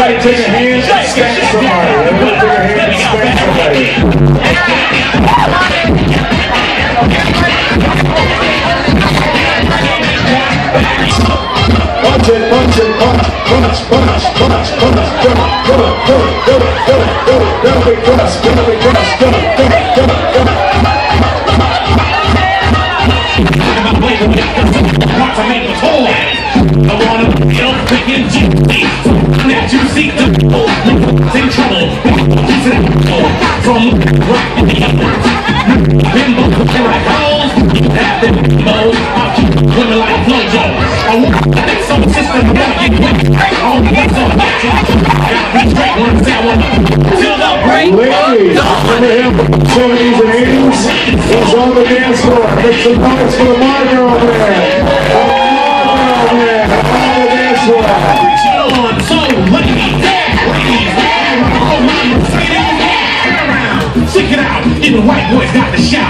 Everybody take a hand and spank somebody. Everybody take a hand and spank somebody. Punch it, punch it, punch, punch, punch, punch, punch, go, go, go, go, go, go, that'll be cross, that'll be cross, go, go, go, go. To make a toy. I wanna kill freaking G. Let you see the in trouble. From right in the bimbo like hoes. Have them bimbos. I'll keep women like Flojo. I want that some system. I wanna get wet. I don't get some action. Gotta be straight when I wanna till the break. Ladies, remember him from the 70s and 80s? He's on the dance floor. Make some noise for the monitor over there. Check it out, even white boys got the shot.